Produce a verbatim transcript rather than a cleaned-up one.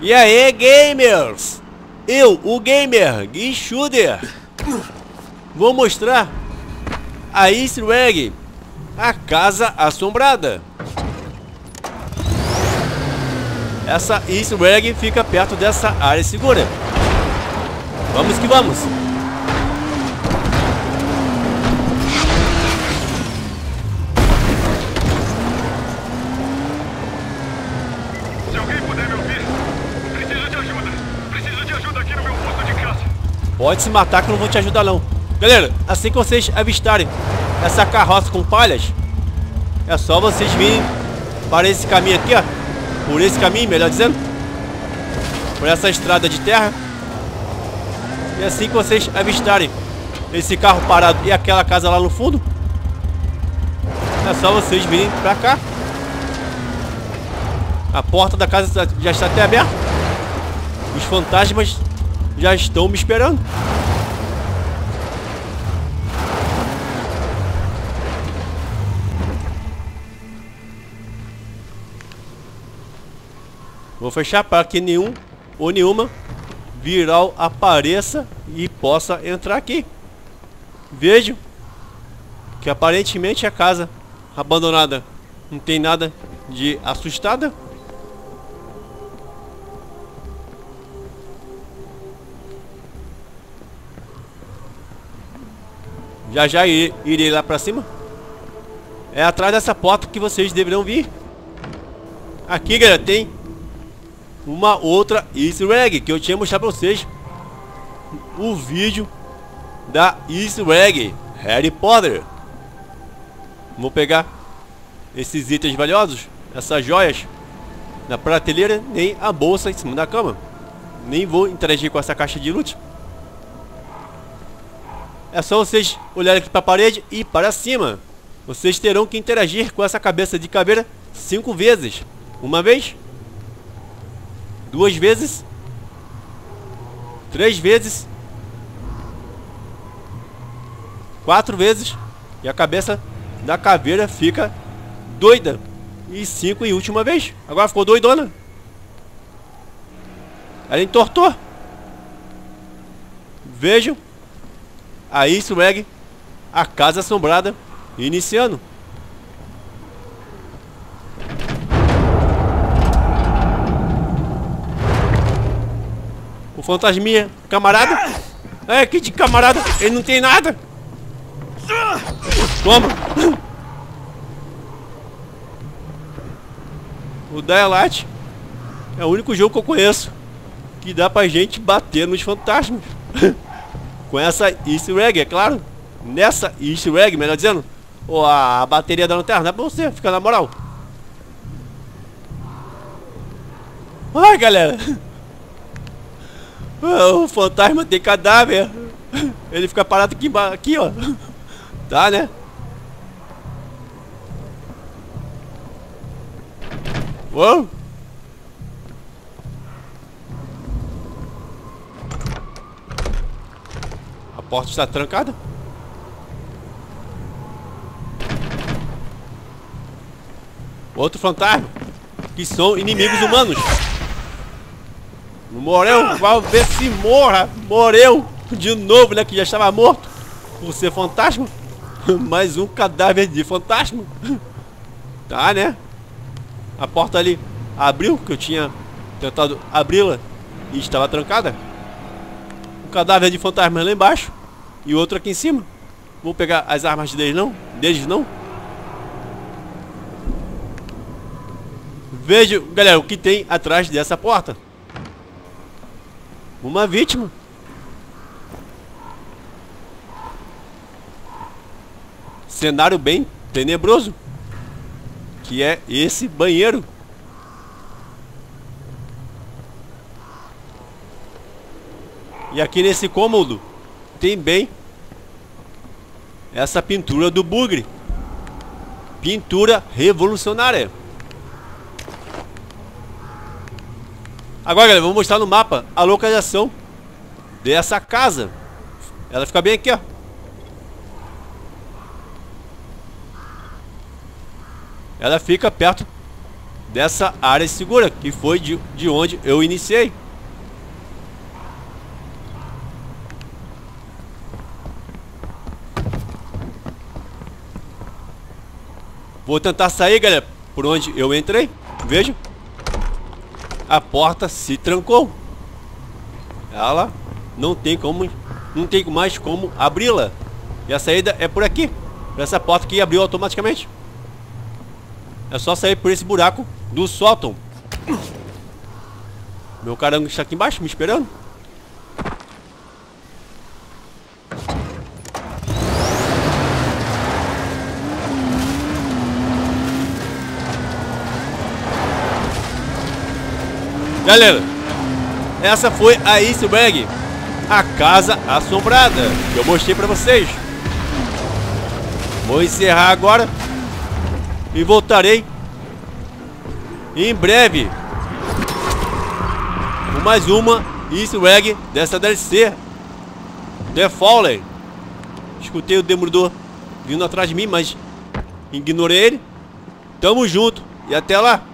E aí, gamers? Eu, o gamer Guichuder, vou mostrar a easter egg, a Casa Assombrada. Essa easter egg fica perto dessa área segura. Vamos que vamos. Se alguém puder me ouvir, preciso de ajuda. Preciso de ajuda aqui no meu posto de caça. Pode se matar que eu não vou te ajudar não. Galera, assim que vocês avistarem essa carroça com palhas, é só vocês virem para esse caminho aqui, ó. Por esse caminho, melhor dizendo, por essa estrada de terra. E assim que vocês avistarem esse carro parado e aquela casa lá no fundo, é só vocês virem pra cá. A porta da casa já está até aberta. Os fantasmas já estão me esperando. Vou fechar para que nenhum ou nenhuma viral apareça e possa entrar aqui. Vejo que aparentemente a casa abandonada não tem nada de assustada. Já já irei lá pra cima. É atrás dessa porta que vocês deverão vir. Aqui, galera, tem uma outra easter egg que eu tinha mostrado pra vocês. O vídeo da easter egg Harry Potter. Vou pegar esses itens valiosos, essas joias, na prateleira, nem a bolsa em cima da cama. Nem vou interagir com essa caixa de loot. É só vocês olharem aqui para a parede e para cima. Vocês terão que interagir com essa cabeça de caveira cinco vezes. Uma vez, duas vezes, três vezes, quatro vezes, e a cabeça da caveira fica doida. E cinco e última vez. Agora ficou doidona. Ela entortou. Vejam a easter egg, a Casa Assombrada, iniciando. O fantasminha, camarada. É, que de camarada, ele não tem nada. Toma. O Dying Light é o único jogo que eu conheço que dá pra gente bater nos fantasmas. Com essa easter egg, é claro. Nessa easter egg, melhor dizendo. Ou a bateria da lanterna, dá pra você, fica na moral. Ai, galera. O fantasma tem cadáver. Ele fica parado aqui, aqui, ó. Tá, né? Uou. A porta está trancada. Outro fantasma, que são inimigos humanos. Morreu, vai ver se morra. Morreu de novo, né? Que já estava morto por ser fantasma. Mais um cadáver de fantasma. Tá, né? A porta ali abriu, que eu tinha tentado abri-la e estava trancada. Um cadáver de fantasma lá embaixo e outro aqui em cima. Vou pegar as armas deles não? Deles não? Veja, galera, o que tem atrás dessa porta. Uma vítima. Cenário bem tenebroso, que é esse banheiro. E aqui nesse cômodo tem bem essa pintura do bugre. Pintura revolucionária. Agora, galera, vou mostrar no mapa a localização dessa casa. Ela fica bem aqui, ó. Ela fica perto dessa área segura, que foi de, de onde eu iniciei. Vou tentar sair, galera, por onde eu entrei. Veja, a porta se trancou. Ela não tem como, não tem mais como abri-la. E a saída é por aqui, por essa porta que abriu automaticamente. É só sair por esse buraco do sótão. Meu carango está aqui embaixo me esperando. Galera, essa foi a easter egg, a casa assombrada, que eu mostrei pra vocês. Vou encerrar agora e voltarei em breve com mais uma easter egg dessa D L C The Fallen. Escutei o Demolidor vindo atrás de mim, mas ignorei ele. Tamo junto e até lá.